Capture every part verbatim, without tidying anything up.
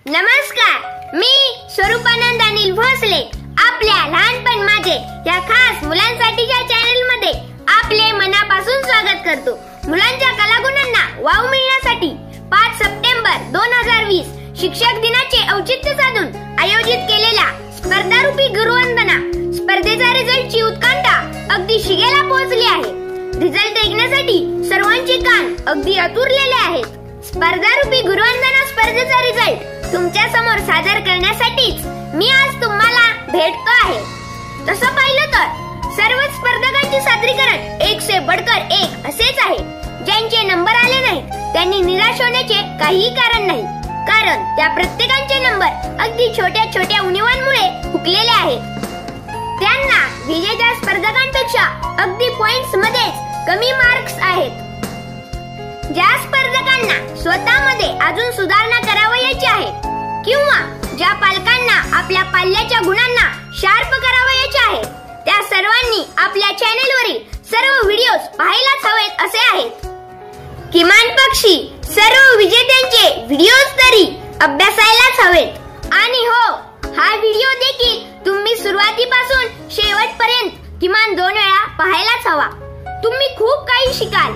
नमस्कार, मी स्वरूपानंद अनिल भोसले आपल्या लहानपण माझे या खास मुलांसाठीच्या चॅनल मध्ये आपले मनापासून स्वागत करतो। मुलांच्या कलागुणांना वाव मिळण्यासाठी पाच सप्टेंबर दोन हजार वीस शिक्षक दिनाचे औचित्य साधून आयोजित केलेल्या स्पर्धारूपी गुरुवंदना स्पर्धेचा रिझल्टची उत्कंठा अगदी शिगेला पोहोचली आहे। रिझल्ट ऐकण्यासाठी सर्वांचे कान अगदी आतुरलेले आहेत। स्पर्धारूपी गुरुवंदना स्पर्धेचा रिझल्ट तुमच्या समोर सादर करण्यासाठीच मी आज तुम्हाला भेटतो आहे। तसं पाहिलं तर सर्व स्पर्धकांचे सादरीकरण एक से बढ़कर एक असेच आहे। ज्यांचे नंबर आले नाहीत त्यांनी निराश होण्याचे काहीही कारण नाही, कारण त्या प्रत्येकाचे नंबर अगदी छोट्या छोट्या उणिवांमुळे हुकलेले आहेत। त्यांना विजेत्या स्पर्धकांपेक्षा अगदी पॉइंट्स मध्येच कमी मार्क्स आहेत। ज्या स्पर्धकांना स्वतःमध्ये अजून सुधारणा करावयाची आहे किंवा ज्या पालकांना आपल्या पाल्याच्या गुणांना शार्प करावयाचे आहे त्या सर्वांनी आपल्या चॅनेलवरील सर्व व्हिडिओज पाहायलाच हवेत असे आहेत। किमान पक्षी सर्व विजेत्यांचे व्हिडिओज तरी अभ्यासायलाच हवेत। आणि हो, हा व्हिडिओ देखील तुम्ही सुरुवातीपासून शेवटपर्यंत किमान दोन वेळा पाहायलाच हवा। तुम्ही खूप काही शिकाल।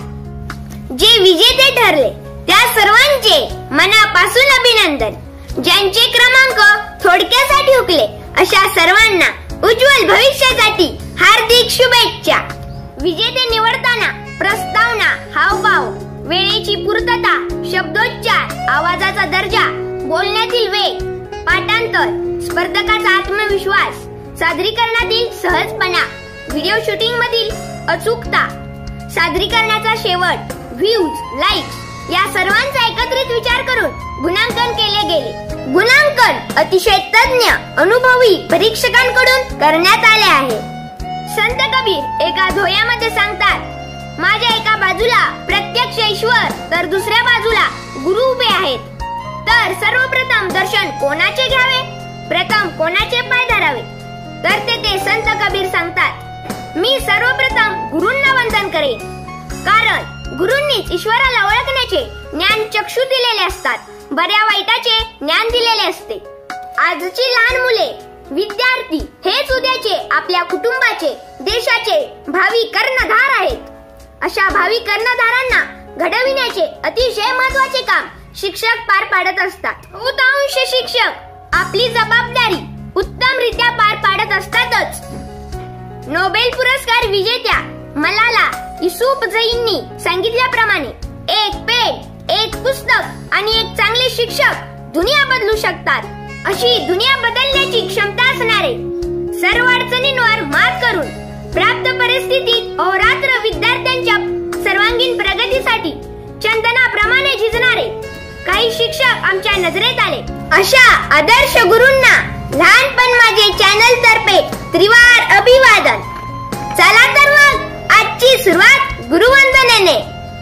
जे विजेते ठरले त्या सर्वांचे मनापासून अभिनंदन। ज्यांचे क्रमांक थोडक्यासाठी हुकले अशा सर्वांना उज्ज्वल भविष्यासाठी हार्दिक शुभेच्छा। विजेते निवडताना प्रस्तावना, हावभाव, वेळेची पूर्तता, शब्दोच्चार, आवाजाचा दर्जा, बोलण्यातील वेग, पाठांतर, स्पर्धकाचा आत्मविश्वास, सादरीकरणातील सहजपणा, व्हिडिओ शूटिंग मधील अचूकता, सादरीकरणाचा शेवट, व्ह्यूज, लाईक्स या सर्वांचा एकत्रित विचार करून गुणांकन केले गेले। गुणांकन अतिशय तज्ञ अनुभवी परीक्षकांकडून करण्यात आले आहे। संत कबीर एका धोयामध्ये सांगतात, माझ्या एका बाजूला प्रत्यक्ष ईश्वर तर दुसऱ्या बाजूला गुरु उभे आहेत, तर सर्वप्रथम दर्शन कोणाचे घ्यावे, प्रथम कोणाचे पाय धरावे? तर तेथे संत कबीर सांगतात, मी सर्वप्रथम गुरूंना वंदन करेन, कारण गुरूंनीच ईश्वराला ओळखण्याचे ज्ञान चक्षु दिलेले असतात, बऱ्या वाईटाचे ज्ञान दिलेले असते। आजची लहान मुले, विद्यार्थी हेच उद्याचे आपल्या कुटुंबाचे, देशाचे भावी कर्णधार आहेत। अशा भावी कर्णधारांना घडविण्याचे अतिशय महत्त्वाचे काम शिक्षक पार पाडत असतात। बहुतांश शिक्षक आपली जबाबदारी उत्तमरित्या पार पाडत असतातच। नोबेल पुरस्कार विजेत्या मलाला युसुफझईंनी सांगितल्याप्रमाणे एक पेन, एक पुस्तक आणि एक चांगले शिक्षक दुनिया बदलू शकतात। अशी दुनिया बदलण्याची क्षमता असणारे, सर्व अडचणींवर मात करून प्राप्त परिस्थितीत अहोरात्र विद्यार्थ्यांच्या सर्वांगीण प्रगतीसाठी चंदनाप्रमाणे झिजणारे काही शिक्षक आमच्या नजरेत आले। अशा आदर्श गुरूंना लहानपण माझे चॅनल तर्फे त्रिवार अभिवादन। चला तर मग आजची सुरुवात गुरुवंदनेने।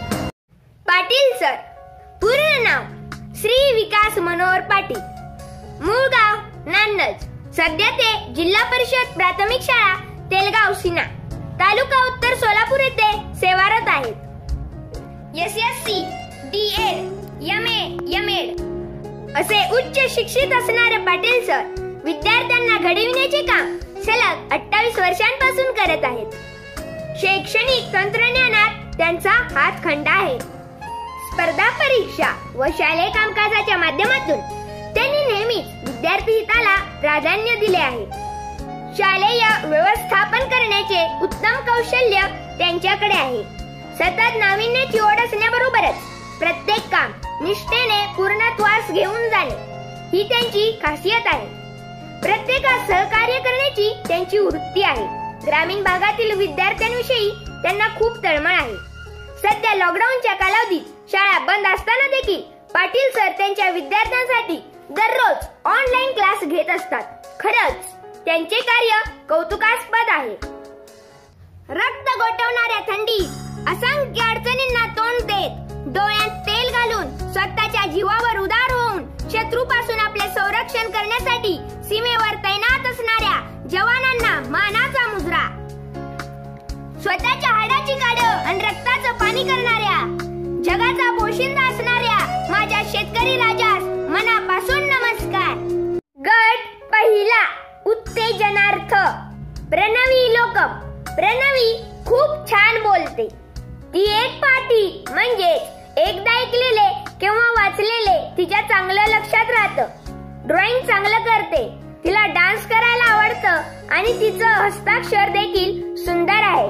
पाटील सर, पूर्ण नाव श्री विकास मनोहर पाटील, मूळ गाव नान्नज, सध्या ते जिल्हा परिषद प्राथमिक शाळा तेलगाव सीना, तालुका उत्तर सोलापूर येथे सेवारत आहेत। S S C, D Ed, M A, M Ed असे उच्च शिक्षित असणारे पाटील सर विद्यार्थ्यांना घडविण्याचे काम सलग अठ्ठावीस वर्षांपासून करत आहेत। शैक्षणिक तंत्रज्ञानात त्यांचा हातखंडा आहे। स्पर्धा परीक्षा व शालेय कामकाजाच्या माध्यमातून त्यांनी नेहमीच विद्यार्थी हिताला प्राधान्य दिले आहे। शालेय व्यवस्थापन करण्याचे उत्तम कौशल्य त्यांच्याकडे आहे। सतत नाविन्याची ओढ असण्याबरोबरच प्रत्येक काम निष्ठेने पूर्णत्वास घेऊन जाणे ही त्यांची खासियत आहे। प्रत्येकास सहकार्य करण्याची त्यांची वृत्ती आहे। ग्रामीण भागातील विद्यार्थ्यांविषयी त्यांना खूप तळमळ आहे। सध्या लॉकडाऊनच्या कालावधीत शाळा बंद असताना देखील पाटील सर त्यांच्या विद्यार्थ्यांसाठी दररोज ऑनलाईन क्लास घेत असतात। खरंच त्यांचे कार्य कौतुकास्पद आहे। रक्त गोठवणाऱ्या थंडीत असंख्य अडचणींना तोंड देत डोळ्यात तेल घालून स्वतःच्या जीवावर उदार होऊन शत्रूपासून आपले संरक्षण करण्यासाठी सीमेवर तैनात असणाऱ्या जवानांना मानाचा मुजरा। स्वतःच्या हाडाची काढं आणि रक्ताचं पाणी करणाऱ्या, जगाचा पोशिंदा असणाऱ्या माझ्या शेतकरी राजास मनापासून नमस्कार। लक्षात राहतं. ड्रॉइंग चांगलं करते, तिला डान्स करायला आवडतं आणि तिचं हस्ताक्षर देखील सुंदर आहे.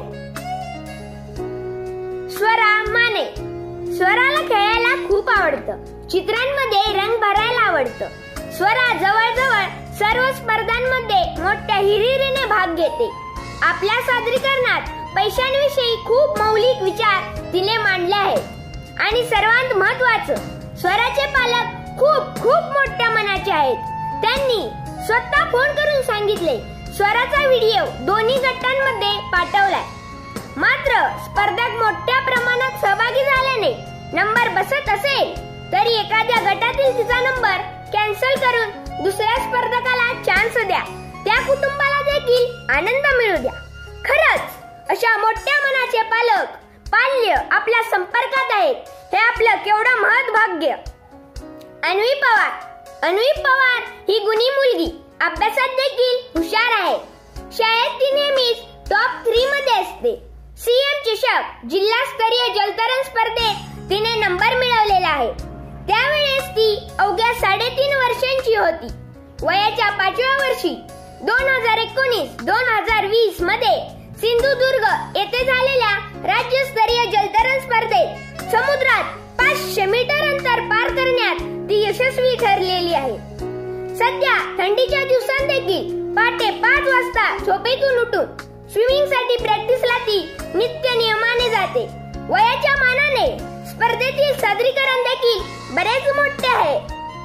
स्वरा माने. स्वराला खेळायला खूप आवडतं, चित्रांमध्ये रंग भरायला आवडतं. स्वरा जवळजवळ सर्व स्पर्धांमध्ये मोठ्या हिरिरीने भाग घेते. आपल्या सादरीकरणात पैशांविषयी खूप मौलिक विचार तिने मांडले आहेत. आणि सर्वात महत्त्वाचं, स्वराचे पालक खूप खूप मोठ्या मनाचे आहेत. त्यांनी स्वतः फोन करून सांगितले स्वराचा व्हिडिओ दोन्ही गटांमध्ये पाठवलाय. मात्र स्पर्धक मोठ्या प्रमाणात सहभागी झाल्याने नंबर बसत असेल तरी एखाद्या गटातील तिचा नंबर कॅन्सल करून दुसऱ्या स्पर्धकाला चान्स द्या. त्या कुटुंबाला देखील आनंद मिळू द्या. खरंच अशा मोठ्या मनाचे पालक पाल्य आपल्या संपर्कात आहेत, हे आपलं केवढं महत्भाग्य. अन्वी पवार. अन्वी पवार ही गुणी मुलगी, अभ्यासात देखील हुशार आहे. शाळेत ती नेहमीच टॉप थ्री मध्ये असते. सीएम चषक जिल्हास्तरीय जलतरण स्पर्धेत तिने नंबर मिळवलेला आहे. त्यावेळेस ती अवघ्या साडेतीन वर्षांची होती. वयाच्या पाचव्या वर्षी दोन हजार एकोणीस दोन हजार वीस मध्ये सिंधुदुर्ग येथे झालेल्या राज्यस्तरीय जलतरण स्पर्धेत समुद्रात पाचशे मीटर अंतर पार करण्यात ती यशस्वी ठरलेली आहे. सध्या थंडीच्या दिवसांत देखील पहाटे पाच वाजता झोपेतून उठून स्विमिंग साठी प्रॅक्टिसला ती नित्य नियमाने जाते. वयाच्या मानाने स्पर्धेतील सादरीकरण देखील बरेच मोठे आहे.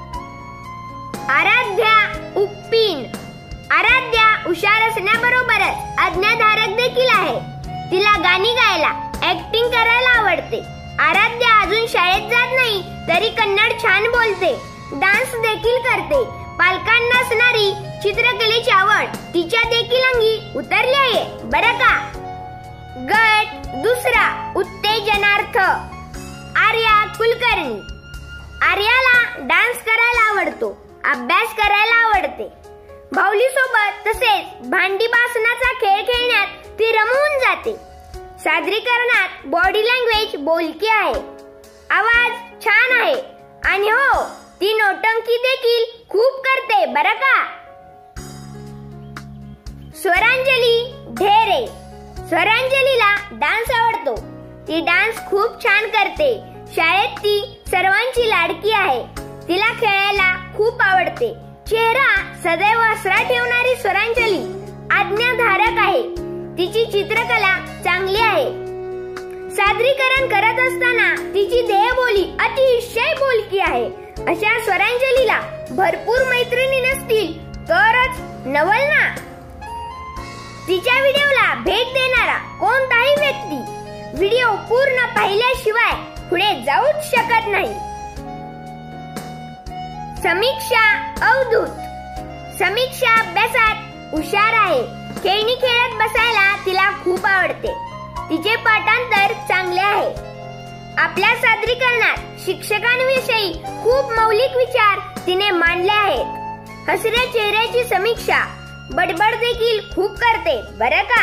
आराध्या उप्पीन. आराध्या हुशार असण्याबरोबरच आज्ञाधारक देखील आहे. तिला गाणी गायला, ऍक्टिंग करायला आवडते. आराध्या अजून शाळेत जात नाही तरी कन्नड छान बोलते, डान्स देखील करते. पालकांना असणारी चित्रकलेची आवड तिच्या देखील अंगी उतरली आहे बरं का. गट दुसरा उत्तेजनार्थ. आर्या कुलकर्णी. आर्याला डान्स करायला आवडतो, अभ्यास करायला आवडते. भाऊली सोबत तसेच भांडी बासनाचा खेळ खेळण्यात ती रमून जाते. सादरीकरणात बॉडी लँग्वेज बोलकी आहे, आवाज छान आहे आणि हो ती नौटंकी देखील खूप करते बरं का. स्वरांजली ढेरे. स्वरांजलीला डान्स आवडतो, ती डान्स खूप छान करते. शाळेत ती सर्वांची लाडकी आहे. तिला खेळायला खूप आवडते. चेहरा सदैव हसरा ठेवणारी स्वरांजली आज्ञाधारक आहे. तिची चित्रकला चांगली आहे. सादरीकरण करत असताना तिची देहबोली अतिशय बोलकी आहे. अशा स्वरांजलीला भरपूर मैत्रिणी नसतील तरच नवल ना. तिच्या व्हिडिओला भेट देणारा कोणताही व्यक्ती व्हिडिओ पूर्ण पाहिल्याशिवाय पुढे जाऊच शकत नाही. समीक्षा अवधूत. समीक्षा अभ्यासात हुशार आहे. खेळणी खेळत बसायला तिला खूप आवडते. तिचे पाठांतर चांगले आहे. आपल्या सादरीकरणात शिक्षकांविषयी खूप मौलिक विचार तिने मांडले आहेत. हसऱ्या चेहऱ्याची समीक्षा बडबड देखील खूप करते बरं का.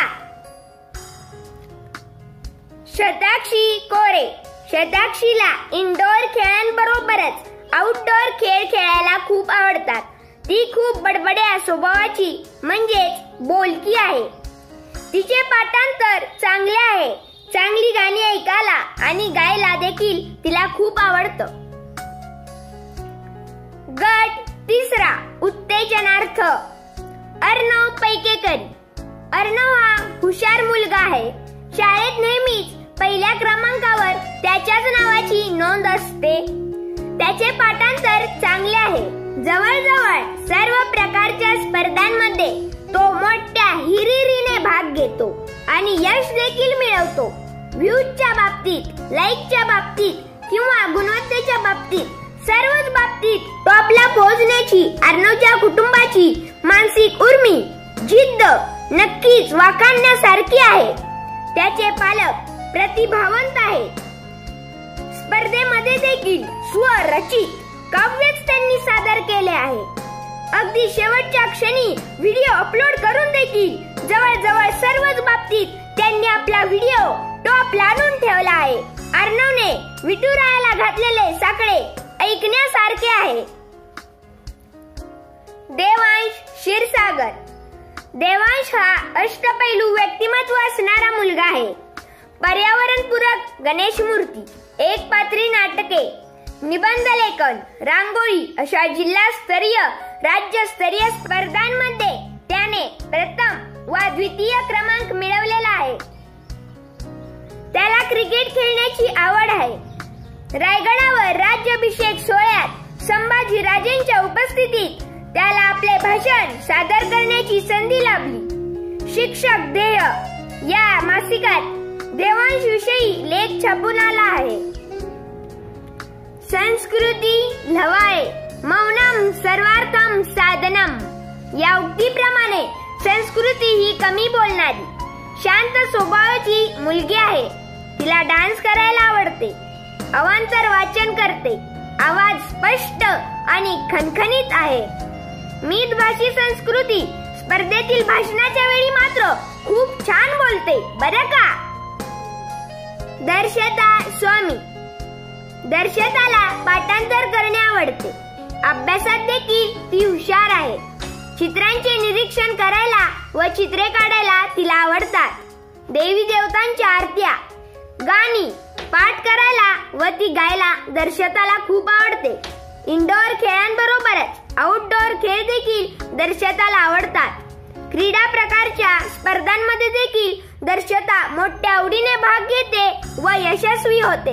शताक्षी कोरे. शताक्षीला इनडोअर खेळांबरोबरच आउटडोअर खेळ खेळायला खूप आवडतात. ती खूप बडबड्या स्वभावाची म्हणजेच बोलकी आहे. तिचे पाठांतर चांगले आहे. चांगली गाणी ऐकायला आणि गायला देखील तिला खूप आवडतं. गट तिसरा उत्तेजनार्थ. अर्णव पैकेकर. अर्णव हा हुशार मुलगा आहे. शाळेत नेहमीच पहिल्या क्रमांकावर त्याच्याच नावाची नोंद असते. त्याचे पाठांतर चांगले आहे. जवळजवळ सर्व प्रकारच्या स्पर्धांमध्ये तो मोठ्या हिरिरीने भाग घेतो आणि यश देखील मिळवतो. व्ह्यूजच्या बाबतीत, लाईकच्या बाबतीत किंवा गुणवत्तेच्या बाबतीत सर्वच बाबतीत टॉपला पोहोचण्याची अर्णवच्या कुटुंबाची मानसिक उर्मी, जिद्द नक्कीच वाखाणण्यासारखी आहे. त्याचे पालक प्रतिभावंत आहेत. स्पर्धेमध्ये देखील स्वरचित काव्यच त्यांनी सादर केले आहे. अगदी शेवटच्या क्षणी व्हिडिओ अपलोड करून देखील जवळजवळ सर्वच बाबतीत त्यांनी आपला व्हिडिओ टॉपला आणून ठेवला आहे. अर्णवने विठुरायाला घातलेले साकडे ऐकण्यासारखे आहे. क्षीरसागर. देवांश हा अष्टपैलू व्यक्तिमत्व असणारा मुलगा आहे. पर्यावरणपूरक गणेश मूर्ती, एक पात्री नाटके, निबंध लेखन, रांगोळी अशा जिल्हास्तरीय राज्यस्तरीय स्पर्धांमध्ये त्याने प्रथम व द्वितीय क्रमांक मिळवलेला आहे. त्याला क्रिकेट खेळण्याची आवड आहे. रायगडावर राज्याभिषेक सोहळ्यात संभाजी राजेंच्या उपस्थितीत त्याला आपले भाषण सादर करण्याची संधी लाभली. शिक्षक ध्येय या मासिकात देवांश विषयी लेख छापून आला आहे. संस्कृती लवाळे मौनम सर्वार्थम साधनम या उक्तीप्रमाणे संस्कृती ही कमी बोलणारी, शांत स्वभावाची मुलगी आहे. तिला डान्स करायला आवडते, अवांतर वाचन करते, आवाज स्पष्ट आणि खणखणीत आहे. मितभाषी संस्कृती स्पर्धेतील भाषणाच्या वेळी मात्र खूप छान बोलते बरं का. दर्शता स्वामी. दर्शताला पाठांतर करणे आवडते. अभ्यासात देखील ती हुशार आहे. चित्रांचे निरीक्षण करायला व चित्रे काढायला तिला आवडतात. देवी देवतांच्या आरत्या, गाणी पाठ करायला व ती गायला दर्शताला खूप आवडते. इंडोर खेळांबरोबरच आउटडोर खेळ देखील दर्शताला आवडतात. क्रीडा प्रकारच्या स्पर्धांमध्ये देखील दर्शता मोठ्या आवडीने भाग घेते व यशस्वी होते.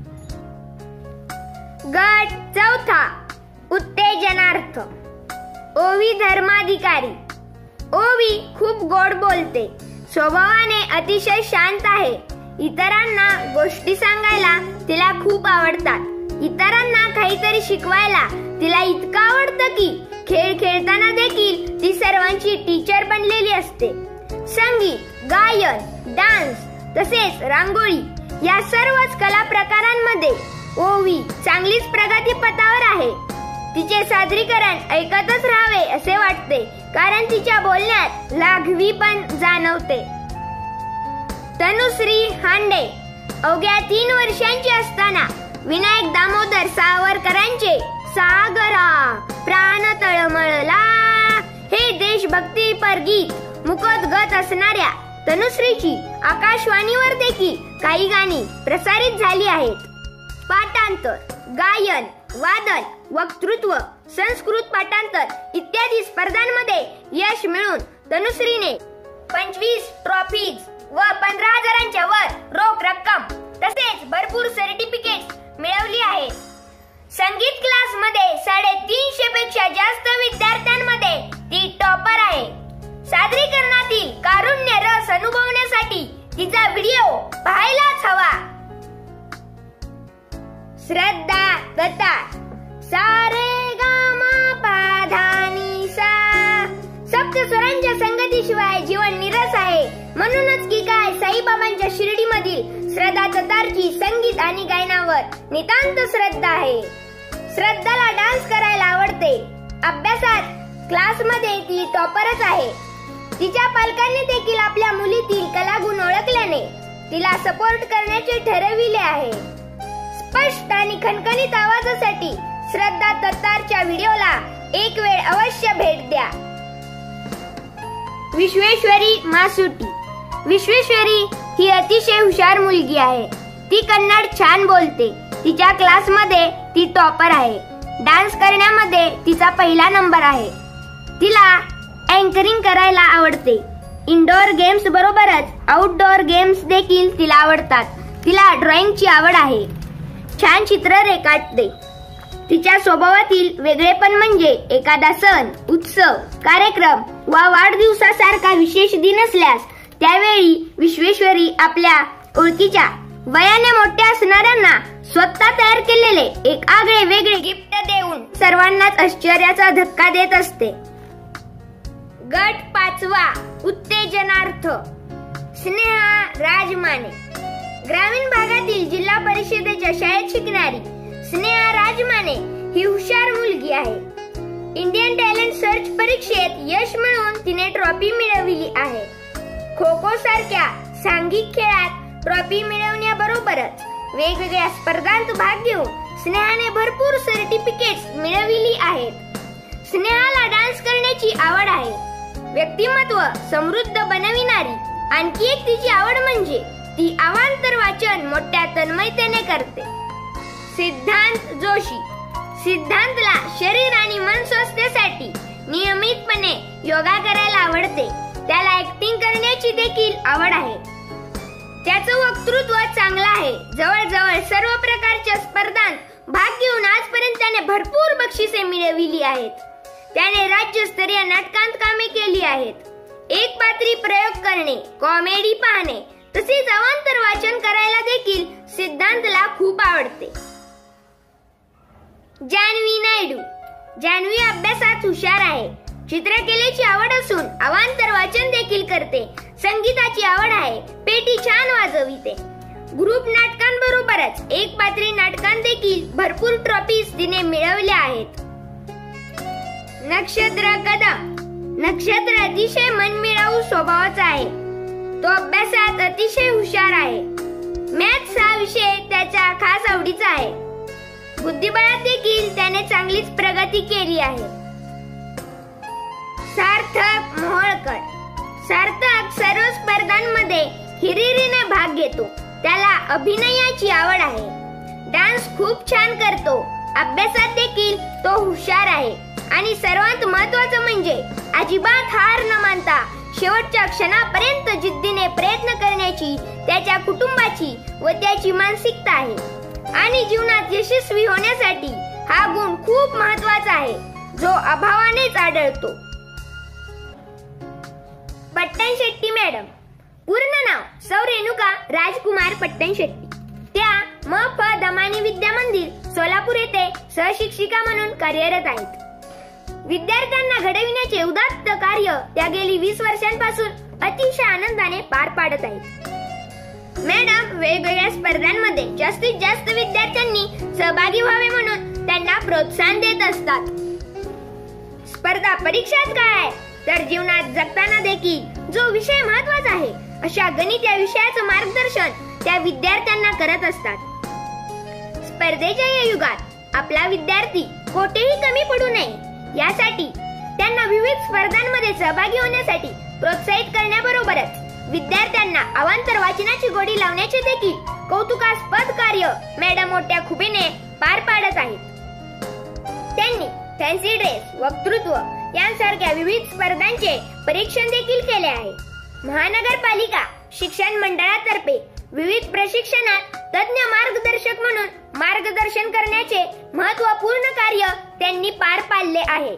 गट चौथा उत्तेजनार्थ. ओवी धर्माधिकारी. ओवी खूप गोड बोलते, स्वभावाने अतिशय शांत आहे. इतरांना गोष्टी सांगायला तिला खूप आवडतात. इतरांना काहीतरी शिकवायला तिला इतकं आवडतं की खेळ खेळताना देखील ती सर्वांची टीचर बनलेली असते. संगीत, गायन, डान्स तसेच रांगोळी या सर्वच कला प्रकारांमध्ये ओवी चांगलीच प्रगती पथावर आहे. तिचे सादरीकरण ऐकतच राहावे असे वाटते, कारण तिच्या बोलण्यात लाघवी पण जाणवते. तनुश्री हांडे. अवघ्या तीन वर्षांची असताना विनायक दामोदर सावरकरांचे सागरा प्राण तळमळला हे देशभक्तीपर गीत मुखोद्गत असणाऱ्या तनुश्रीची आकाशवाणीवर देखील काही गाणी प्रसारित झाली आहेत. पाठांतर, गायन, वादन, वक्तृत्व, संस्कृत पाठांतर इत्यादी स्पर्धांमध्ये यश मिळवून तनुश्रीने पंचवीस ट्रॉफीज व पंधरा हजारांच्या वर रोख रक्कम तसेच भरपूर सर्टिफिकेट मिळवली आहेत. संगीत क्लास मध्ये साडेतीनशे पेक्षा जास्त विद्यार्थ्यांमध्ये ती टॉपर आहे. सादरीकरणातील कारुण्य रस अनुभवण्यासाठी तिचा व्हिडिओ पाहायलाच हवा. श्रद्धा दत्ता. सारे गामा पाधानी सा. सप्तस्वरांच्या संगतीशिवाय जीवन निरस आहे. म्हणूनच की काय साईबाबांच्या शिर्डीमधील श्रद्धा दत्तारची संगीत आणि गायनावर नितांत श्रद्धा आहे. श्रद्धाला डान्स करायला आवडते. अभ्यासात क्लासमध्ये ती टॉपरच आहे. तिच्या पालकांनी देखील आपल्या मुलीतील कलागुण ओळखल्याने तिला सपोर्ट करण्याचे ठरविले आहे. स्पष्ट आणि खणखणीत आवाजासाठी श्रद्धा दत्तारच्या व्हिडिओला एक वेळ अवश्य भेट द्या. विश्वेश्वरी मासुटी. विश्वेश्वरी ही अतिशय हुशार मुलगी आहे. ती कन्नड छान बोलते. तिच्या क्लासमध्ये ती टॉपर आहे. डान्स करण्यामध्ये तिचा पहिला नंबर आहे. तिला अँकरिंग करायला आवडते. इंडोर गेम्स बरोबरच आउटडोर गेम्स देखील तिला आवडतात. तिला ड्रॉइंगची आवड आहे. छान चित्र रेखाटते. तिच्या स्वभावातील वेगळेपण म्हणजे एखादा सण, उत्सव, कार्यक्रम वा वाढदिवसासारखा विशेष दिन असल्यास त्यावेळी विश्वेश्वरी आपल्या ओळखीच्या वयाने मोठ्या असणाऱ्यांना स्वतः तयार केलेले एक आगळे वेगळे गिफ्ट देऊन सर्वांनाच आश्चर्याचा धक्का देत असते. गट पाचवा उत्तेजनार्थ. स्नेहा राजमाने. ग्रामीण भागातील जिल्हा परिषदेच्या शाळेत शिकणारी स्नेहा राजमाने ही हुशार मुलगी आहे. इंडियन टॅलेंट सर्च परीक्षेत यश मिळवून तिने ट्रॉफी मिळवली आहे. खो खो सारख्या सांघिक खेळात ट्रॉफी मिळवण्याबरोबरच वेगवेगळ्या स्पर्धांत भाग घेऊन स्नेहाने भरपूर सर्टिफिकेट्स मिळवली आहेत. स्नेहाला डान्स करण्याची आवड आहे. व्यक्तिमत्व समृद्ध बनविणारी आणखी एक तिची आवड म्हणजे ती अवांतर वाचन मोठ्या तन्मयतेने करते. सिद्धांत जोशी. सिद्धांतला शरीर आणि मन स्वास्थ्यासाठी नियमितपणे योगा करायला आवडते. त्याला ऍक्टिंग करण्याची देखील आवड आहे. त्याचं वक्तृत्व चांगलं आहे. जवळजवळ सर्व प्रकारच्या स्पर्धांत भाग घेऊन आजपर्यंत त्याने भरपूर बक्षिसे मिळविली आहेत. त्याने राज्यस्तरीय नाटकांत कामे केली आहेत. एक पात्री प्रयोग करणे, कॉमेडी पाहणे तसेच अवांतर वाचन करायला देखील सिद्धांतला खूप आवडते. जान्हवी नायडू. जान्हवी अभ्यासात हुशार आहे. चित्रकलेची आवड असून अवांतर वाचन देखील करते. संगीताची आवड आहे. पेटी छान वाजविते. ग्रुप नाटकांबरोबरच एक पात्री नाटकांत देखील भरपूर ट्रॉफीज तिने मिळवल्या आहेत. नक्षत्र कदम. नक्षत्र अतिशय मनमिळावू स्वभावाचा आहे. तो अभ्यासात अतिशय हुशार आहे. मॅथ्स हा विषय त्याच्या खास आवडीचा आहे. बुद्धिबळात देखील त्याने चांगलीच प्रगती केली आहे. सार्थक मोहोळकर. सार्थक सर्व स्पर्धांमध्ये हिरिरीने भाग घेतो. त्याला अभिनयाची आवड आहे. डान्स खूप छान करतो. अभ्यासात देखील तो हुशार आहे आणि सर्वात महत्त्वाचं म्हणजे अजिबात हार न मानता शेवटच्या क्षणापर्यंत जिद्दीने प्रयत्न करण्याची त्याच्या कुटुंबाची व त्याची मानसिकता आहे. आणि जीवनात यशस्वी होण्यासाठी हा गुण खूप महत्त्वाचा आहे जो अभावानेच आढळतो. पट्टणशेट्टी मॅडम. पूर्ण नाव सौ रेणुका राजकुमार पट्टणशेट्टी. त्या म फ दमानी विद्या मंदिर सोलापूर येथे सहशिक्षिका म्हणून कार्यरत आहेत. विद्यार्थ्यांना घडविण्याचे उदात्त कार्य त्या गेली वीस वर्षांपासून अतिशय आनंदाने पार पाडत आहेत. मॅडम वेगवेगळ्या स्पर्धांमध्ये जास्तीत जास्त विद्यार्थ्यांनी सहभागी व्हावे म्हणून त्यांना प्रोत्साहन देत असतात. स्पर्धा परीक्षात काय तर जीवनात जगताना देखील जो विषय महत्त्वाचा आहे अशा गणित या विषयाचं मार्गदर्शन त्या विद्यार्थ्यांना करत असतात. स्पर्धेच्या या युगात आपला विद्यार्थी कोठेही कमी पडू नये यासाठी त्यांना विविध स्पर्धांमध्ये सहभागी होण्यासाठी प्रोत्साहित करण्याबरोबरच विद्यार्थ्यांना अवांतर वाचनाची गोडी लावण्याचे देखील कौतुकास्पद कार्य मॅडम मोठ्या खुबीने पार पाडत आहेत. त्यांनी फॅन्सी ड्रेस, वक्तृत्व यांसारख्या विविध स्पर्धांचे परीक्षण देखील केले आहे. महानगरपालिका शिक्षण मंडळातर्फे विविध प्रशिक्षणात तज्ञ मार्गदर्शक म्हणून मार्गदर्शन करण्याचे महत्त्वपूर्ण कार्य त्यांनी पार पाडले आहे.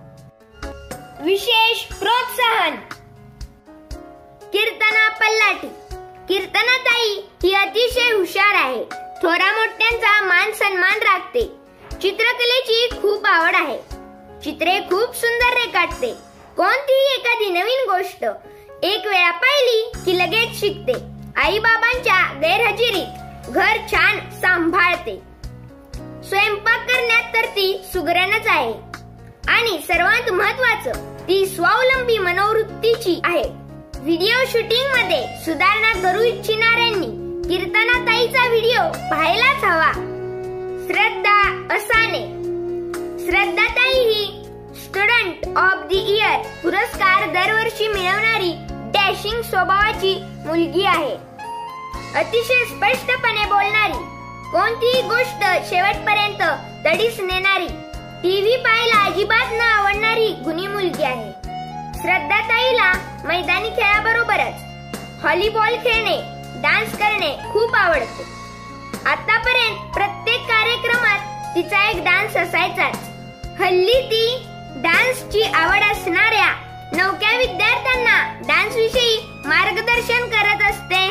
विशेष प्रोत्साहन. कीर्तना पल्लाटी. कीर्तनाताई ही अतिशय हुशार आहे. थोरा मोठ्यांचा मान सन्मान राखते. चित्रकलेची खूप आवड आहे. चित्रे खूप सुंदर रेखाटते. कोणतीही एखादी नवीन गोष्ट एक वेळा पाहिली की लगेच शिकते. आई बाबांच्या गैरहजेरीत घर छान सांभाळते. स्वयंपाक करण्यात तर ती सुगरणच आहे आणि सर्वात महत्त्वाचं ती स्वावलंबी मनोवृत्तीची आहे. व्हिडिओ शूटिंग मध्ये सुधारणा करू इच्छिणाऱ्यांनी कीर्तनाताईचा व्हिडिओ पाहायलाच हवा. श्रद्धा असाने. श्रद्धाताई ही स्टुडंट ऑफ द इयर पुरस्कार दरवर्षी मिळवणारी डॅशिंग स्वभावाची मुलगी आहे. अतिशय स्पष्टपणे बोलणारी, कोणतीही गोष्ट शेवटपर्यंत तडीस नेणारी, टीव्ही पाहायला अजिबात न आवडणारी गुणी मुलगी आहे. श्रद्धाताईला मैदानी खेळाबरोबरच व्हॉलीबॉल खेळणे, डान्स करणे खूप आवडते. आतापर्यंत प्रत्येक कार्यक्रमात तिचा एक डान्स असायचाच. हल्ली ती डान्सची आवड असणाऱ्या नवख्या विद्यार्थ्यांना डान्स विषयी मार्गदर्शन करत असते.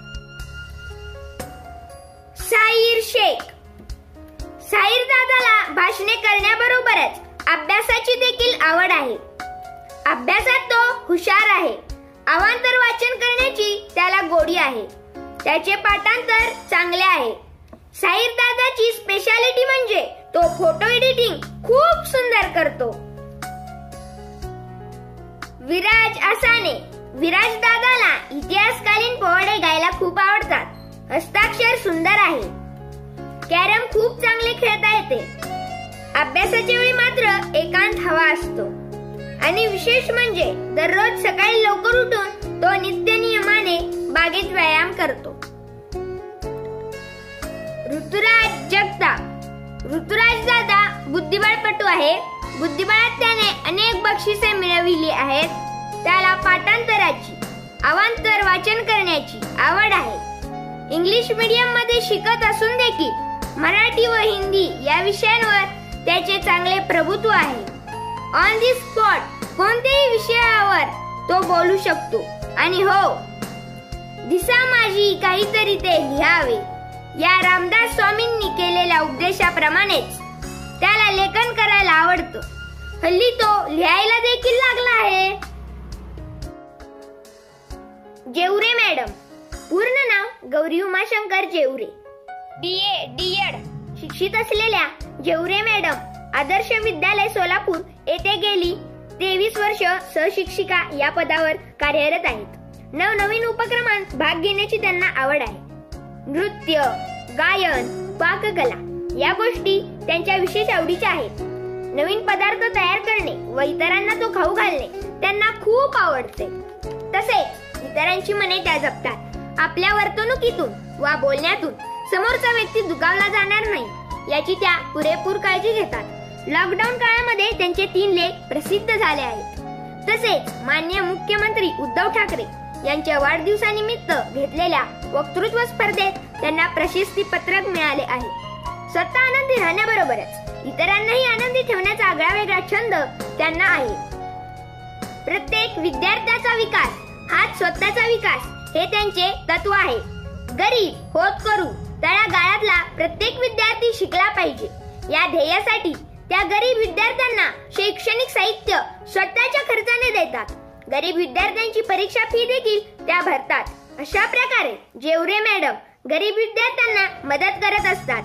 साहिर शेख. साहिर दादाला भाषणे करण्याबरोबरच अभ्यासाची देखील आवड आहे. अभ्यासात तो हुशार आहे. अवांतर वाचन करण्याची त्याला गोडी आहे. त्याचे पाठांतर चांगले आहे. साहिर दादाची स्पेशालिटी म्हणजे तो फोटो एडिटिंग खूप सुंदर करतो. विराज असाने. विराज दादाला इतिहासकालीन पोवाडे गायला खूप आवडतात. हस्ताक्षर सुंदर आहे. कॅरम खूप चांगले खेळता येते. अभ्यासाच्या वेळी मात्र एकांत हवा असतो. आणि विशेष म्हणजे दररोज सकाळी लवकर उठून तो नित्य नियमाने बागेत व्यायाम करतो. ऋतुराज जगताप. ऋतुराज दादा बुद्धिबळपटू आहे. बुद्धिबळात त्याने अनेक बक्षिसे मिळविली आहेत. त्याला पाठांतराची, अवांतर वाचन करण्याची आवड आहे. इंग्लिश मीडियम मध्ये शिकत असून देखील मराठी व हिंदी या विषयांवर त्याचे चांगले प्रभुत्व आहे. ऑन दी स्पॉट कोणत्याही विषयावर तो बोलू शकतो. आणि हो, दिसा माझी काहीतरी ते लिहावे या रामदास स्वामींनी केलेल्या उपदेशाप्रमाणेच त्याला लेखन करायला आवडतं. हल्ली तो लिहायला देखील लागला आहे. जेवरे मॅडम. पूर्ण नाव Gauri Umashankar Jevre. B A D Ed शिक्षित असलेल्या जेवरे मॅडम आदर्श विद्यालय सोलापूर येथे गेली तेवीस वर्ष सहशिक्षिका या पदावर कार्यरत आहेत. नवनवीन उपक्रमांत भाग घेण्याची त्यांना आवड आहे. नृत्य, गायन, पाककला या गोष्टी त्यांच्या विशेष आवडीच्या आहेत. नवीन पदार्थ तयार करणे व इतरांना तो खाऊ घालणे त्यांना खूप आवडते. तसेच इतरांची मने त्या जपतात. आपल्या वर्तणुकीतून वा बोलण्यातून समोरचा व्यक्ती दुखावला जाणार नाही याची त्या पुरेपूर काळजी घेतात. लॉकडाऊन काळामध्ये त्यांचे तीन लेख प्रसिद्ध झाले आहेत. तसेच माननीय मुख्यमंत्री उद्धव ठाकरे यांच्या वाढदिवसानिमित्त घेतलेल्या वक्तृत्व स्पर्धेत त्यांना प्रशस्ती पत्रक मिळाले आहे. स्वतः आनंदी राहण्याबरोबरच इतरांनाही आनंदी ठेवण्याचा आगळावेगळा छंद त्यांना आहे. प्रत्येक विद्यार्थ्याचा विकास हाच स्वतःचा विकास हे त्यांचे तत्व आहे. गरीब होत करू तळागाळातला प्रत्येक विद्यार्थी शिकला पाहिजे या ध्येयासाठी त्या गरीब विद्यार्थ्यांना शैक्षणिक साहित्य स्वतःच्या खर्चाने देतात. गरीब विद्यार्थ्यांची परीक्षा फी देखील त्या भरतात. अशा प्रकारे जेवरे मॅडम गरीब विद्यार्थ्यांना मदत करत असतात.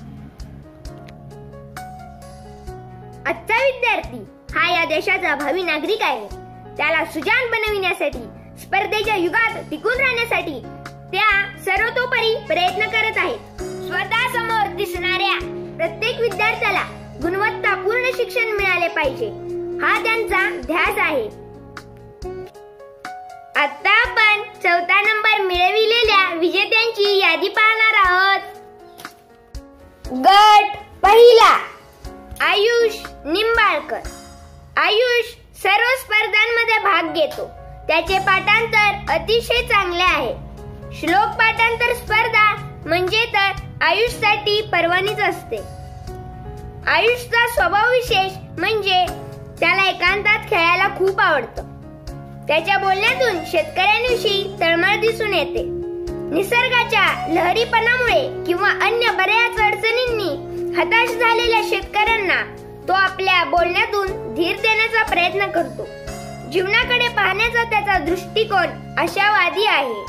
आजचा विद्यार्थी हा या देशाचा भावी नागरिक आहे. त्याला सुजाण बनविण्यासाठी, स्पर्धेच्या युगात टिकून राहण्यासाठी त्या सर्वतोपरी प्रयत्न करत आहेत. स्वतः समोर दिसणाऱ्या प्रत्येक विद्यार्थ्याला गुणवत्तापूर्ण शिक्षण मिळाले पाहिजे हा त्यांचा ध्यास आहे. आता आपण चौथा नंबर मिळविलेल्या विजेत्यांची यादी पाहणार आहोत. गट पहिला आयुष निंबाळकर. आयुष सर्व स्पर्धांमध्ये भाग घेतो. त्याचे पाठांतर अतिशय चांगले आहे. श्लोक पाठांतर स्पर्धा म्हणजे तर आयुषसाठी पर्वणीच असते. आयुषचा स्वभाव विशेष म्हणजे त्याला एकांतात खेळायला खूप आवडतं. त्याच्या बोलण्यातून शेतकऱ्यांविषयी तळमळ दिसून येते. निसर्गाच्या लहरीपणामुळे किंवा अन्य बऱ्याच अडचणींनी हताश झालेल्या शेतकऱ्यांना तो आपल्या बोलण्यातून धीर देण्याचा प्रयत्न करतो. जीवनाकडे पाहण्याचा त्याचा दृष्टिकोन आशावादी आहे.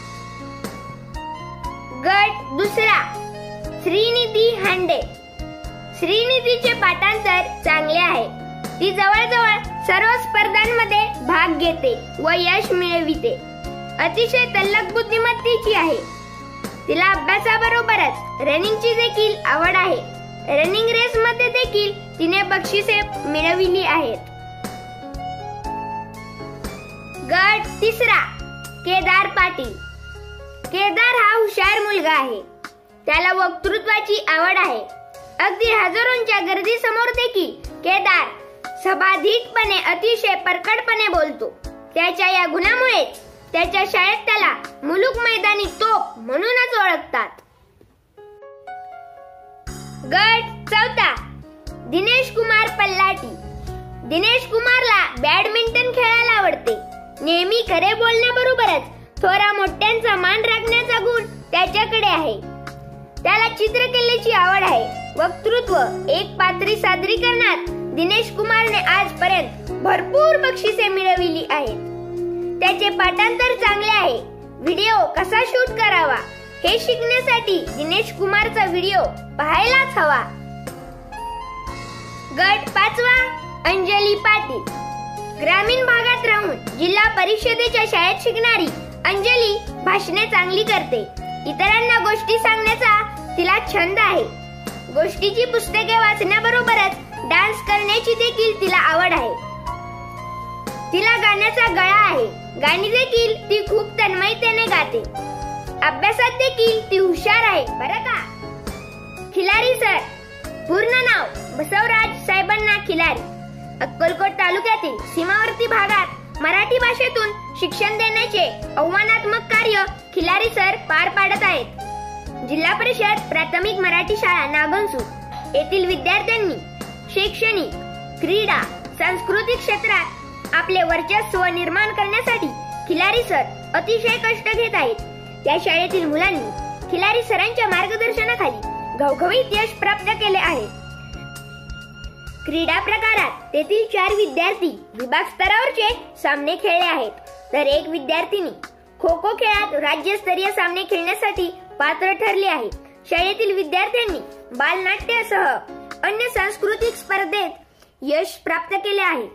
गट दुसरा श्रीनिधी हांडे. श्रीनिधीचे पाठांतर चांगले आहे. ती जवळजवळ सर्व स्पर्धांमध्ये भाग घेते व यश मिळविते. अतिशय तल्लख बुद्धिमत्तेची आहे. तिला अभ्यासाबरोबरच रनिंगची देखील आवड आहे. रनिंग रेस मध्ये देखील तिने बक्षिसे मिळविली आहेत. गट तिसरा केदार पाटील. केदार हा हुशार मुलगा आहे. त्याला वक्तृत्वाची आवड आहे. अगदी हजारोंच्या गर्दी समोर देखील केदार सभाधीटपणे अतिशय परखडपणे बोलतो. त्याच्या या गुणामुळेच त्याच्या शाळेत त्याला मुलुक मैदानी तोप म्हणूनच ओळखतात. गट चौथा दिनेश कुमार पल्लाटी. दिनेश कुमारला बॅडमिंटन खेळायला आवडते. नेहमी खरे बोलण्याबरोबरच थोरा मोठ्यांचा मान राखण्याचा गुण त्याच्याकडे आहे. त्याला चित्रकलेची आवड आहे. वक्तृत्व एक पात्री सादरीकरणात दिनेश कुमारने आजपर्यंत भरपूर बक्षिसे मिळविली आहेत. त्याचे पाठांतर चांगले आहे. व्हिडिओ कसा शूट करावा हे शिकण्यासाठी दिनेश कुमारचा व्हिडिओ पाहायलाच हवा. गट पाचवा अंजली पाटील. ग्रामीण भागात राहून जिल्हा परिषदेच्या शाळेत शिकणारी अंजली भाषणे चांगली करते. इतरांना गोष्टी सांगण्याचा तिला छंद आहे. गोष्टीची पुस्तके वाचण्याबरोबरच डान्स करण्याची देखील तिला आवड आहे. तिला गाण्याचा गळा आहे. गाणी देखील ती खूप तन्मयतेने गाते. अभ्यासात देखील ती हुशार आहे बरं का. खिलारी सर. पूर्ण नाव बसवराज साहेबांना खिलारी. अक्कलकोट तालुक्यातील सीमावर्ती भागात मराठी भाषेतून शिक्षण देण्याचे आव्हानात्मक कार्य खिलारी सर पार पाडत आहेत. जिल्हा परिषद प्राथमिक मराठी शाळा नागनसूर येथील विद्यार्थ्यांनी शैक्षणिक, क्रीडा, सांस्कृतिक क्षेत्रात आपले वर्चस्व निर्माण करण्यासाठी खिलारी सर अतिशय कष्ट घेत आहेत. या शाळेतील मुलांनी खिलारी सरांच्या मार्गदर्शनाखाली घवघवीत यश प्राप्त केले आहे. क्रीडा प्रकारात तेथील चार विद्यार्थी विभाग स्तरावरचे सामने खेळले आहेत, तर एक विद्यार्थिनी खो खो खेळात राज्यस्तरीय सामने खेळण्यासाठी पात्र ठरली आहे. शाळेतील विद्यार्थ्यांनी बालनाट्यासह अन्य सांस्कृतिक स्पर्धेत यश प्राप्त केले आहे.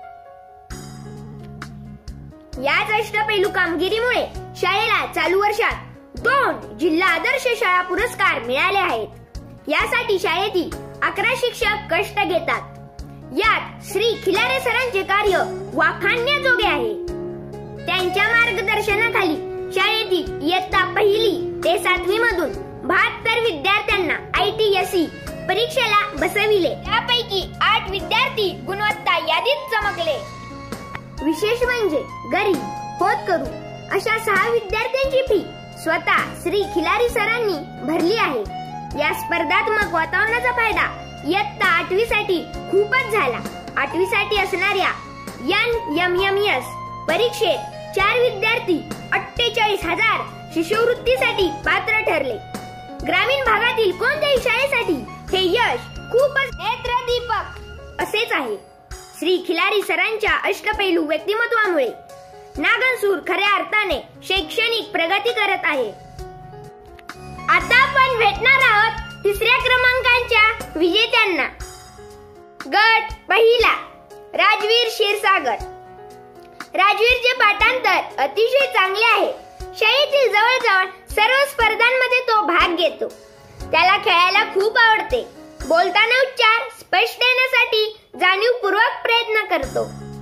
याच अष्टपैलू कामगिरीमुळे शाळेला चालू वर्षात दोन जिल्हा आदर्श शाळा पुरस्कार मिळाले आहेत. यासाठी शाळेतील अकरा शिक्षक कष्ट घेतात. यात श्री खिलारे सरांचे कार्य वाखाणण्याजोगे आहे. त्यांच्या मार्गदर्शनाखाली शाळेतील इयत्ता पहिली ते सातवी मधून बहात्तर विद्यार्थ्यांना आय टी एस सी परीक्षेला बसविले. त्यापैकी आठ विद्यार्थी गुणवत्ता यादीत चमकले. विशेष म्हणजे गरीब होतकरू अशा सहा विद्यार्थ्यांची फी स्वतः श्री खिलारी सरांनी भरली आहे. या स्पर्धात्मक वातावरणाचा फायदा इयत्ता आठवी साठी खूपच झाला. आठवी साठी असणाऱ्या एन एम एम एस परीक्षेत चार विद्यार्थी अठ्ठेचाळीस हजार शिष्यवृत्तीसाठी पात्र ठरले. ग्रामीण भागातील कोणत्याही शाळेसाठी हे यश खूपच नेत्रदीपक असेच आहे. श्री खिलारी सरांच्या अष्टपैलू व्यक्तिमत्वामुळे नागनसूर खऱ्या अर्थाने शैक्षणिक प्रगती करत आहे. आता आपण भेटणार आहोत तिसऱ्या क्रमांकाच्या विजेत्यांना. गट पहिला राजवीर क्षीरसागर. राजवीरचे पाठांतर अतिशय चांगले आहे. शाळेतील जवळजवळ सर्व स्पर्धांमध्ये तो भाग घेतो. त्याला खेळायला खूप आवडते. बोलताना उच्चार स्पष्ट येण्यासाठी जाणीवपूर्वक प्रयत्न करतो.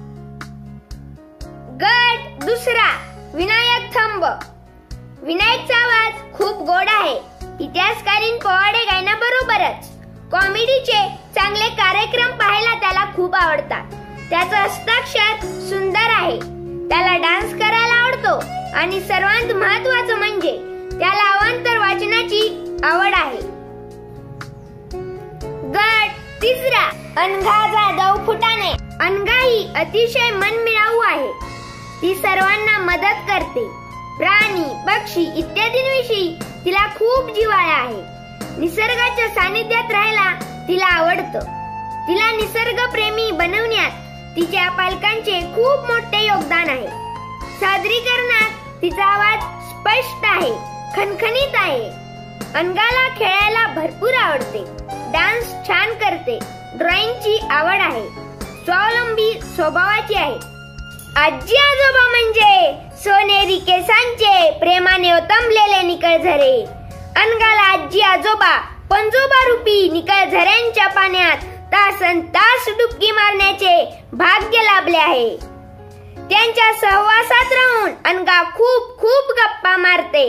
गट दुसरा विनायक थंब. विनायकचा आवाज खूप गोड आहे. इतिहासकालीन पोवाडे गायनाबरोबरच कॉमेडीचे चांगले कार्यक्रम पाहायला त्याला खूप आवडतात. त्याचं हस्ताक्षर सुंदर आहे. त्याला डान्स करायला आवडतो आणि सर्वात महत्त्वाचं म्हणजे त्याला अवांतर वाचनाची आवड आहे. गट तिसरा अनघा जाधव फुटाणे. अनघा ही अतिशय मनमिळाऊ आहे. ती सर्वांना मदत करते. प्राणी, पक्षी इत्यादींविषयी तिला खूप जिव्हाळा आहे. निसर्गाच्या सानिध्यात राहायला तिला आवडतं. तिला निसर्गप्रेमी बनवण्यात तिच्या पालकांचे खूप मोठे योगदान आहे. सादरीकरणात तिचा आवाज स्पष्ट आहे, खणखणीत आहे. अनघाला खेळायला भरपूर आवडते. डान्स छान करते. ड्रॉइंगची आवड आहे. स्वावलंबी स्वभावाची आहे. आजी आजोबा म्हणजे सोनेरी केसांचे प्रेमाने ओतंबलेले निकळझरे. अनघाला आजी आजोबा पंजोबा रूपी निकळझऱ्यांच्या पाण्यात तासन तास डुबकी मारण्याचे भाग्य लाभले आहे. त्यांच्या सहवासात राहून अनघा खूप खूप गप्पा मारते.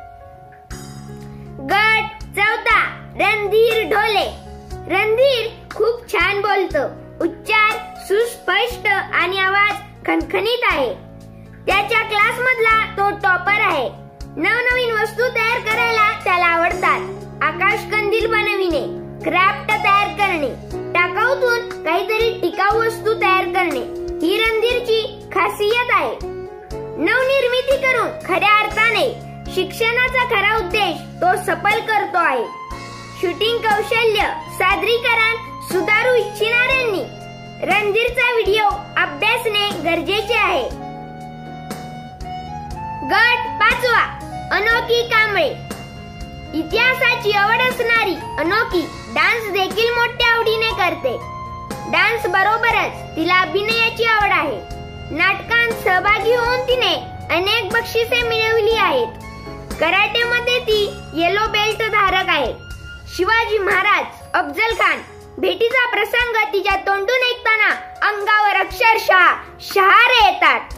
गट चौथा रणधीर ढोले. रणधीर खूप छान बोलतो. उच्चार सुस्पष्ट आणि आवाज खणखणीत आहे. त्याच्या क्लास मधला तो टॉपर आहे. नवनवीन वस्तू तयार करायला त्याला आवडतात. आकाश कंदील बनविणे, क्राफ्ट तयार करणे, टाकाऊतून काहीतरी टिकाऊ वस्तू तयार करणे ही रणधीरची खासियत आहे. नवनिर्मिती करून खऱ्या अर्थाने शिक्षणाचा खरा उद्देश तो सफल करतो आहे. शूटिंग कौशल्य, सादरीकरण सुधारू इच्छिणाऱ्यांनी रणधीरचा व्हिडिओ अभ्यासणे गरजेचे आहे. गट पाचवा अनोखी कांबळे. इतिहासाची आवड असणारी अनोखी डान्स देखील मोठ्या आवडीने करते. डान्स बरोबरच तिला अभिनयाची आवड आहे. नाटकांत सहभागी होऊन तिने अनेक बक्षिसे मिळवली आहेत. कराटेमध्ये ती येलो बेल्ट धारक आहे. शिवाजी महाराज, अफजल खान भेटीचा प्रसंग तिच्या तोंडून ऐकताना अंगावर अक्षरशः शहारे येतात.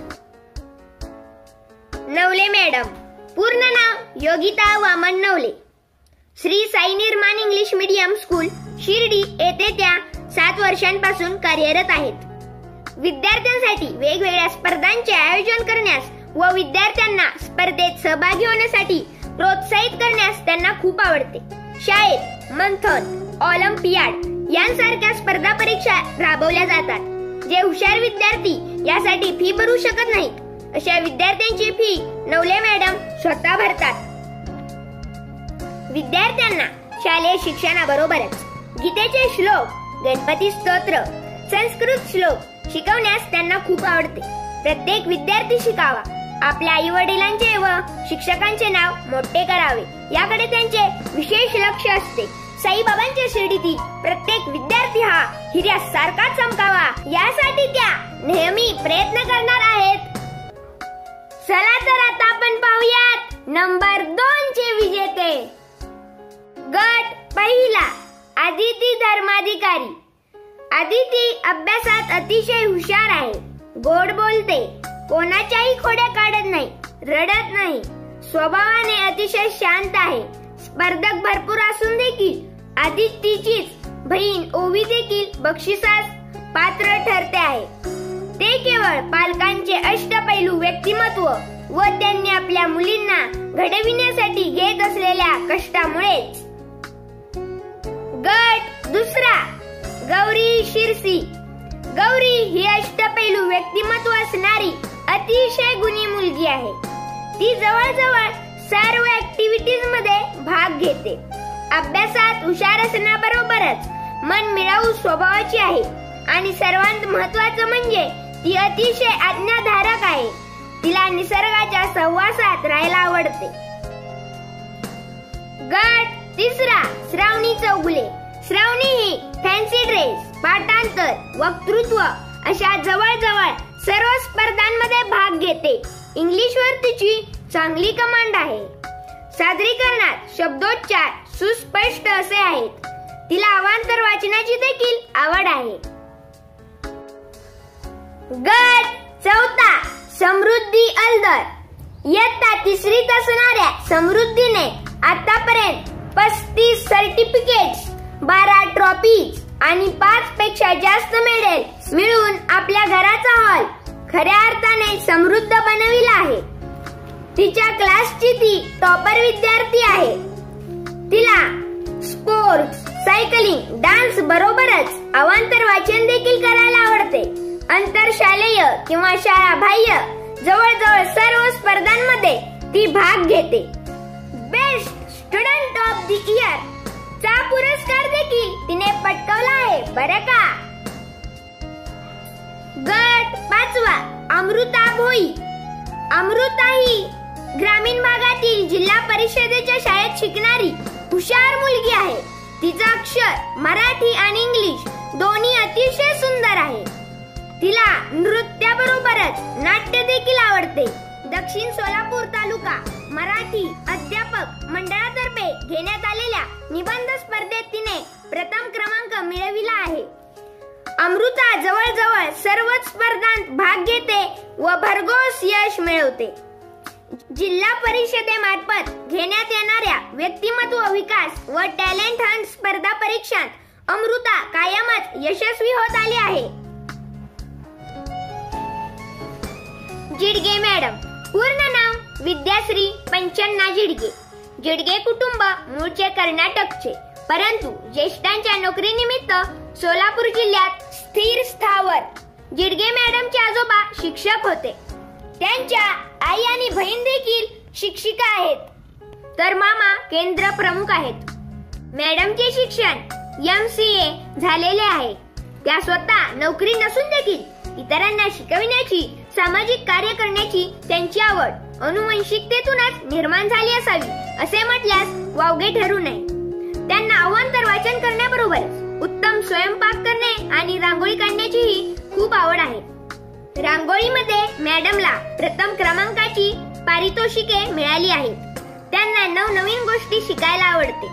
नवले मॅडम. पूर्ण नाव योगिता वामन नवले. श्री साई निर्माण इंग्लिश मीडियम स्कूल शिर्डी येथे त्या सात वर्षांपासून कार्यरत आहेत. विद्यार्थ्यांसाठी वेगवेगळ्या स्पर्धांचे आयोजन करण्यास व विद्यार्थ्यांना स्पर्धेत सहभागी होण्यासाठी प्रोत्साहित करण्यास त्यांना खूप आवडते. शाळेत मंथन, ऑलिम्पियाड यांसारख्या स्पर्धा परीक्षा राबवल्या जातात. जे हुशार विद्यार्थी यासाठी फी भरू शकत नाहीत अशा विद्यार्थ्यांची फी नवले मॅडम स्वतः भरतात. विद्यार्थ्यांना शालेय शिक्षणाबरोबरच गीतेचे श्लोक, गणपती स्तोत्र, संस्कृत श्लोक शिकवण्यास त्यांना खूप आवडते. प्रत्येक विद्यार्थी शिकावा, आपल्या आई वडिलांचे व शिक्षकांचे नाव मोठे करावे याकडे त्यांचे विशेष लक्ष असते. साईबाबांच्या शिर्डीतील प्रत्येक विद्यार्थी हा हिऱ्यासारखा चमकावा यासाठी त्या नेहमी प्रयत्न करणार आहेत. चला तर आता आपण पाहूयात नंबर दोन चे विजेते. गट पहिला, आदिती धर्माधिकारी. आदिती अभ्यासात अतिशय हुशार आहे, गोड बोलते, कोणाच्याही खोड्या काढत नाही, रडत नाही, स्वभावाने अतिशय शांत आहे. स्पर्धक भरपूर असून देखील आदितीचीच बहीण ओवी देखील बक्षिसास पात्र ठरते आहे. ते केवळ पालकांचे अष्टपैलू व्यक्तिमत्व व त्यांनी आपल्या मुलींना घडविण्यासाठी घेत असलेल्या कष्टामुळेच. गट दुसरा, गौरी शिरसी. गौरी ही अष्टपैलू व्यक्तिमत्व असणारी अतिशय गुणी मुलगी आहे. ती जवळजवळ सर्व ऍक्टिव्हिटीज मध्ये भाग घेते. अभ्यासात हुशार असण्याबरोबरच मन मिळावू स्वभावाची आहे आणि सर्वात महत्त्वाचं म्हणजे ती अतिशय आज्ञाधारक आहे. तिला निसर्गाच्या सहवासात राहायला आवडते. गट तिसरा, श्रावणी चौगुले. श्रावणी ही फॅन्सी ड्रेस, पाठांतर, वक्तृत्व अशा जवळजवळ सर्व स्पर्धांमध्ये भाग घेते. इंग्लिशवर तिची चांगली कमांड आहे. सादरीकरणात शब्दोच्चार सुस्पष्ट असे आहेत. तिला अवांतर वाचनाची देखील आवड आहे. गट चौथा, समृद्धी अलदर. इयत्ता तिसरीत असणाऱ्या समृद्धीने आतापर्यंत पस्तीस सर्टिफिकेट्स, बारा ट्रॉफीज आणि पाच पेक्षा जास्त मेडल्स मिळवून आपल्या घराचा हॉल खऱ्या अर्थाने समृद्ध बनविला आहे. तिच्या क्लासची ती टॉपर विद्यार्थी आहे. तिला स्पोर्ट्स, सायकलिंग, डान्स बरोबरच अवांतर वाचन देखील करायला आवडते. आंतरशालेय किंवा शाळा बाह्य जवळजवळ सर्व स्पर्धांमध्ये ती भाग घेते. Best student of the year चा पुरस्कार देखील तिने पटकावला आहे बरं का. गट पाचवा, अमृता भोई. अमृता ही ग्रामीण भागातील जिल्हा परिषदेच्या शाळेत शिकणारी हुशार मुलगी आहे. तिचा अक्षर मराठी आणि इंग्लिश दोन्ही अतिशय सुंदर आहे. तिला नृत्याबरोबरच नाट्य देखील आवडते. दक्षिण सोलापूर तालुका मराठी अध्यापक मंडळातर्फे घेण्यात आलेल्या निबंध स्पर्धेत तिने प्रथम क्रमांक मिळविला आहे. अमृता जवळजवळ सर्वच स्पर्धांत भाग घेते व भरघोस यश मिळवते. जिल्हा परिषदेमार्फत घेण्यात येणाऱ्या व्यक्तिमत्व विकास व टॅलेंट हंट स्पर्धा परीक्षांत अमृता कायमच यशस्वी होत आली आहे. जिडगे मॅडम. पूर्ण नाव विद्याश्री पंचन्ना जिडगे. जिडगे कुटुंब मूळचे कर्नाटकचे, परंतु ज्येष्ठांच्या नोकरीनिमित्त सोलापूर जिल्ह्यात स्थिर स्थावर. जिडगे मॅडमचे आजोबा शिक्षक होते. त्यांच्या आई आणि बहीण देखील शिक्षिका आहेत, तर मामा केंद्र प्रमुख आहेत. मॅडमचे शिक्षण एम सी ए झालेले आहे. त्या स्वतः नोकरी नसून देखील इतरांना शिकविण्याची, सामाजिक कार्य करण्याची त्यांची आवड अनुवंशिकतेतूनच निर्माण झाली असावी असे म्हटल्यास वावगे ठरू नये. त्यांना अवांतर वाचन करण्याबरोबरच उत्तम स्वयंपाक करणे आणि रांगोळी काढण्याचीही खूप आवड आहे. रांगोळीमध्ये मॅडमला प्रथम क्रमांकाची पारितोषिके मिळाली आहेत. त्यांना नवनवीन गोष्टी शिकायला आवडते.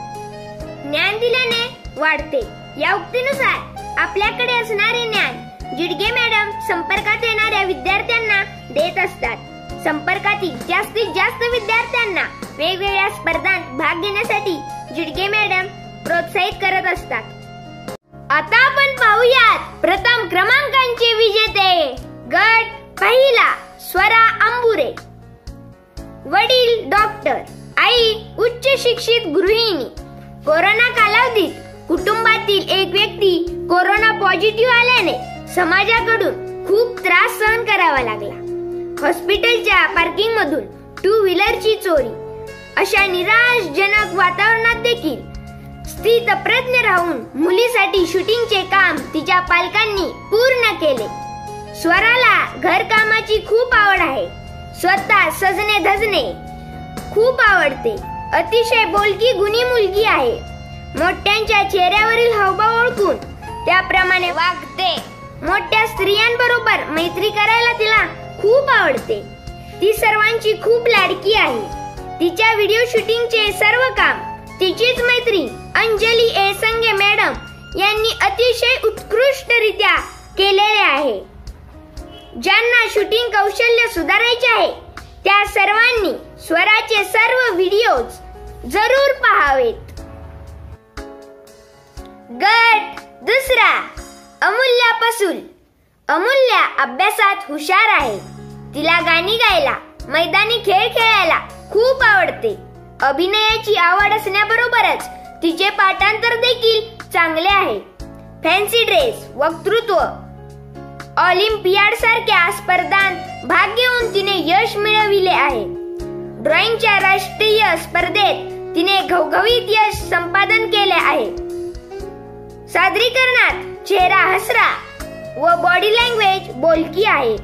ज्ञान दिल्याने वाढते या उक्तीनुसार आपल्याकडे असणारे ज्ञान जिडगे मॅडम संपर्कात येणाऱ्या विद्यार्थ्यांना देत असतात. संपर्कातील जास्तीत जास्त विद्यार्थ्यांना वेगवेगळ्या स्पर्धांत भाग घेण्यासाठी जिडगे मॅडम प्रोत्साहित करत असतात. आता आपण पाहूयात प्रथम क्रमांकांचे विजेते. गट पहिला स्वरा अंबुरे. वडील डॉक्टर, आई उच्च शिक्षित गृहिणी. कोरोना कालावधीत कुटुंबातील एक व्यक्ती कोरोना पॉझिटिव्ह आल्याने समाजाकडून खूप त्रास सहन करावा लागला. हॉस्पिटलच्या पार्किंग मधून टू व्हीलरची चोरी अशा निराशजनक वातावरणात देखील स्थितप्रज्ञ राहून मुलीसाठी शूटिंगचे काम तिच्या पालकांनी पूर्ण केले. स्वराला घरकामाची खूप आवड आहे. स्वतः सजणे धजणे खूप आवडते. अतिशय बोलकी गुणी मुलगी आहे. मोठ्यांच्या चेहऱ्यावरील हावभाव ओळखून त्याप्रमाणे वागते. मोठ्या स्त्रियांबरोबर मैत्री करायला तिला खूप आवडते. ती सर्वांची खूप लाडकी आहे. तिच्या व्हिडिओ शूटिंगचे सर्व काम तिचीच मैत्रीण अंजली एसंगे मॅडम यांनी अतिशय उत्कृष्टरित्या केलेले आहे. ज्यांना शूटिंग कौशल्य सुधारायचे आहे त्या सर्वांनी स्वराचे सर्व व्हिडिओज जरूर पाहावेत. गट दुसरा अमूल्या पसूल. अमूल्या अभ्यासात हुशार आहे. तिला गाणी गायला, मैदानी खेळ खेळायला खूप आवडते. अभिनयाची आवड असण्याबरोबरच तिचे पाठांतर देखील चांगले आहे. फॅन्सी ड्रेस, वक्तृत्व, ऑलिम्पियाड सारख्या स्पर्धांत भाग घेऊन तिने यश मिळविले आहे. ड्रॉइंगच्या राष्ट्रीय स्पर्धेत तिने घवघवीत यश संपादन केले आहे. सादरीकरणात चेहरा हसरा व बॉडी लँग्वेज बोलकी आहे.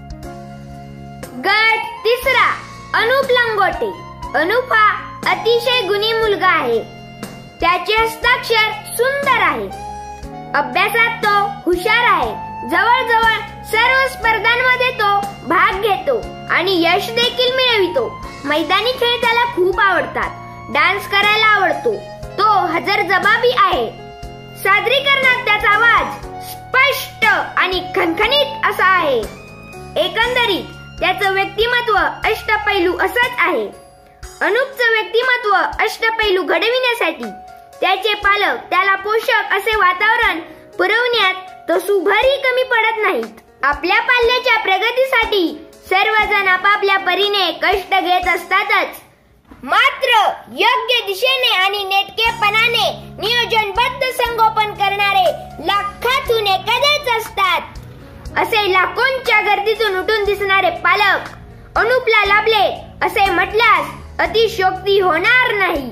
गट तिसरा अनुप लंगोटे. अनुप हा अतिशय गुणी मुलगा आहे. त्याचे हस्ताक्षर सुंदर आहे. अभ्यासात तो हुशार आहे. जवळजवळ सर्व स्पर्धांमध्ये तो भाग घेतो आणि यश देखील मिळवितो. मैदानी खेळ त्याला खूप आवडतात. डान्स करायला आवडतो. तो हजरजबाबी आहे. सादरीकरणात त्याचा आवाज स्पष्ट आणि खणखणीत असा आहे. एकंदरीत त्याचं व्यक्तिमत्व अष्टपैलू असंच आहे. अनुपचं व्यक्तिमत्व अष्टपैलू घडविण्यासाठी त्याचे पालक त्याला पोषक असे वातावरण पुरवण्यात तसूभरही कमी पडत नाहीत. आपल्या पाल्याच्या प्रगतीसाठी सर्वजण आपापल्या परीने कष्ट घेत असतातच. मात्र योग्य दिशेने आणि नेटकेपणाने नियोजनबद्ध संगोपन करणारे लाखातून एखादेच असतात. असे लाखोंच्या गर्दीतून उठून दिसणारे पालक अनुपला लाभले असे म्हटल्यास अतिशयोक्ती होणार नाही.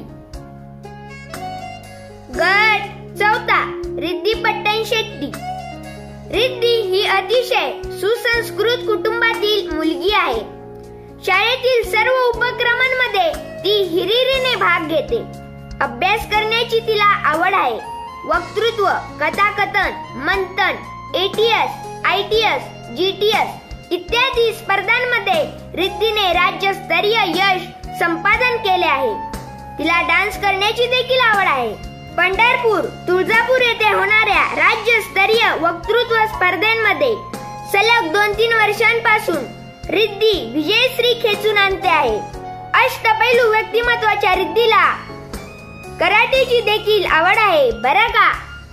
गट चौथा रिद्धी पट्टण शेट्टी. रिद्धी ही अतिशय सुसंस्कृत कुटुंबातील मुलगी आहे. शाळेतील सर्व उपक्रमांमध्ये ती हिरिरीने भाग घेते. अभ्यास करण्याची तिला आवड आहे. वक्तृत्व, कथाकथन, मंथन, एटीएस, आयटीएस, जीटीएस इत्यादी स्पर्धांमध्ये रिद्धीने राज्यस्तरीय यश संपादन केले आहे. तिला डान्स करण्याची देखील आवड आहे. पंढरपूर, तुळजापूर येथे होणाऱ्या राज्यस्तरीय वक्तृत्व स्पर्धेमध्ये सलग दोन तीन वर्षांपासून रिद्धी विजयश्री खेचून आणते आहे. अष्टपैलू व्यक्तिमत्वाच्या रिद्धीला कराटेची देखील आवड आहे बरं का.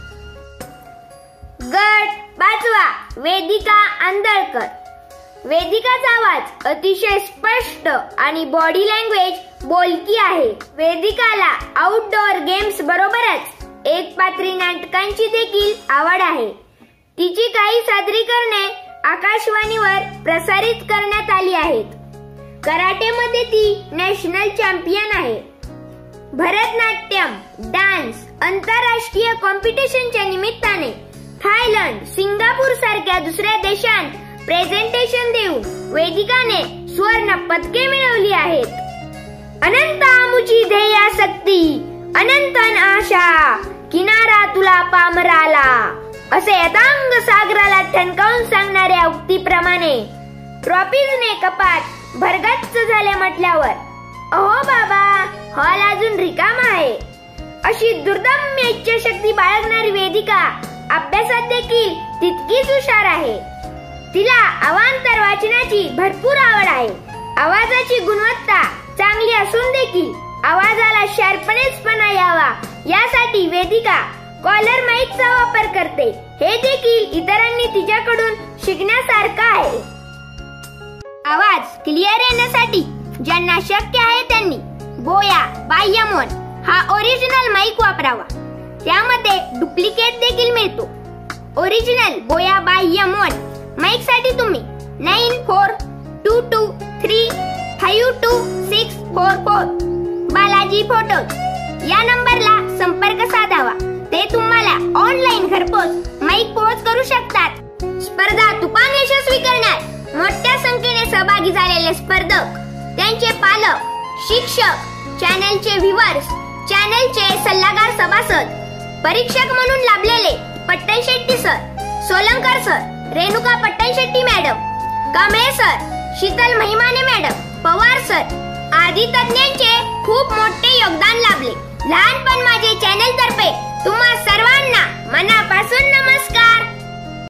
गट पाचवा वेदिका आंदळकर. वेदिकाचा आवाज अतिशय स्पष्ट आणि बॉडी लँग्वेज बोलकी आहे. वेदिकाला आउटडोअर गेम्स बरोबरच एक पात्री नाटकांची देखील आवड आहे. तिची काही सादरीकरणे आकाशवाणीवर प्रसारित करण्यात आली आहेत. कराटेमध्ये ती नॅशनल चॅम्पियन आहे. भरतनाट्यम, डान्स, आंतरराष्ट्रीय कॉम्पिटिशनच्या निमित्ताने थायलंड, सिंगापूर सारख्या दुसऱ्या देशांत प्रेझेंटेशन देऊन वेदिकाने सुवर्ण पदके मिळवली आहेत. अनंत आमुची ध्येयासक्ती, अनंतन आशा, किनारा तुला पामराला असे अथांग सागराला ठणकावून सांगणाऱ्या उक्तीप्रमाणे ट्रॉफीजने कपाट भरगच्च झाले म्हटल्यावर अहो बाबा हॉल अजून रिकामा आहे. अशी दुर्दम्य इच्छाशक्ती बाळगणारी वेदिका अभ्यासात देखील तितकीच हुशार आहे. तिला अवांतर वाचनाची भरपूर आवड आहे. आवाजाची गुणवत्ता चांगली असून देखील आवाजाला शार्पनेसपणा यावा यासाठी वेदिका कॉलर माईकचा वापर करते. हे देखील इतरांनी तिच्याकडून शिकण्यासारखं आहे. आवाज क्लिअर येण्यासाठी ज्यांना शक्य आहे त्यांनी बोया बाह्य मोन हा ओरिजिनल माईक वापरावा. त्यामध्ये डुप्लिकेट देखील मिळतो. ओरिजिनल बोया बाह्य मोन माईक साठी तुम्ही nine four two two three five two six four four Balaji photo या नंबरला संपर्क साधावा. ते तुम्हाला ऑनलाईन घरपोच माईक पोहोच करू शकतात. स्पर्धा तुफान यशस्वी करण्यात मोठ्या संख्येने सहभागी झालेले स्पर्धक, त्यांचे पालक, शिक्षक, चॅनलचे व्ह्यूअर्स, चॅनलचे सल्लागार सभासद, परीक्षक म्हणून लाभलेले Pattan Shetty sir, Solankar sir, Renuka Pattan Shetty madam, Kamble sir, Sheetal Mahimane madam, Pawar sir आदी तज्ञांचे खूप मोठे योगदान लाभले. लहानपण माझे चॅनल तर्फे तुम्हा सर्वांना मनापासून नमस्कार.